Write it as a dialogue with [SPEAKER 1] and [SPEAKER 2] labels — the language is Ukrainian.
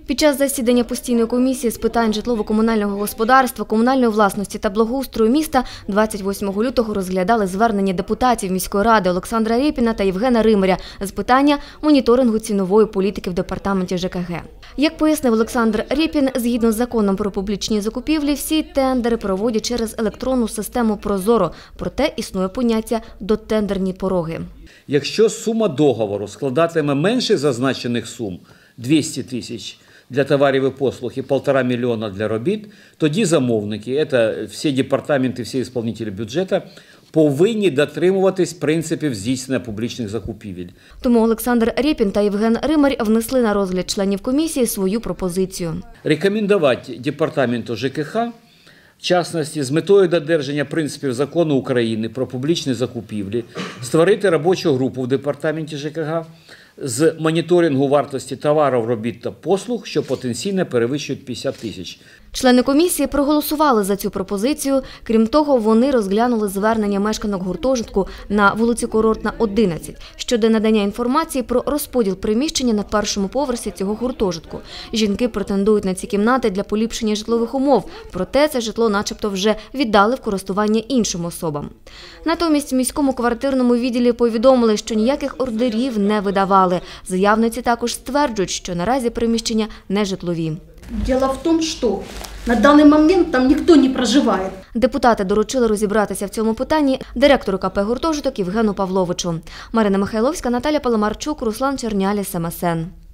[SPEAKER 1] Під час засідання постійної комісії з питань житлово-комунального господарства, комунальної власності та благоустрою міста 28 лютого розглядали звернення депутатів міської ради Олександра Рєпіна та Євгена Римаря з питання моніторингу цінової політики в департаменті ЖКГ. Як пояснив Олександр Рєпін, згідно з законом про публічні закупівлі, всі тендери проводять через електронну систему «Прозоро», проте існує поняття «дотендерні пороги».
[SPEAKER 2] Якщо сума договору складатиме менше зазначених сум – 200 тисяч для товарів і послуг і 1,5 мільйона для робіт, тоді замовники, це всі департаменти, всі виконавці бюджету, повинні дотримуватись принципів здійснення публічних закупівель.
[SPEAKER 1] Тому Олександр Рєпін та Євген Римар внесли на розгляд членів комісії свою пропозицію.
[SPEAKER 2] Рекомендувати департаменту ЖКХ, в частності, з метою додержання принципів закону України про публічні закупівлі, створити робочу групу в департаменті ЖКГ з моніторингу вартості товарів, робіт та послуг, що потенційно перевищують 50 тисяч.
[SPEAKER 1] Члени комісії проголосували за цю пропозицію. Крім того, вони розглянули звернення мешканок гуртожитку на вулиці Курортна, 11, щодо надання інформації про розподіл приміщення на першому поверсі цього гуртожитку. Жінки претендують на ці кімнати для поліпшення житлових умов, проте це житло начебто вже віддали в користування іншим особам. Натомість в міському квартирному відділі повідомили, що ніяких ордерів не видавали. Заявниці також стверджують, що наразі приміщення не житлові.
[SPEAKER 3] Дело в том, что на данный момент там никто не проживает.
[SPEAKER 1] Депутати доручили розібратися в цьому питанні директору КП «Гуртожиток» Євгену Павловичу. Марина Михайловська, Наталя Паламарчук, Руслан Черняліс, МСН.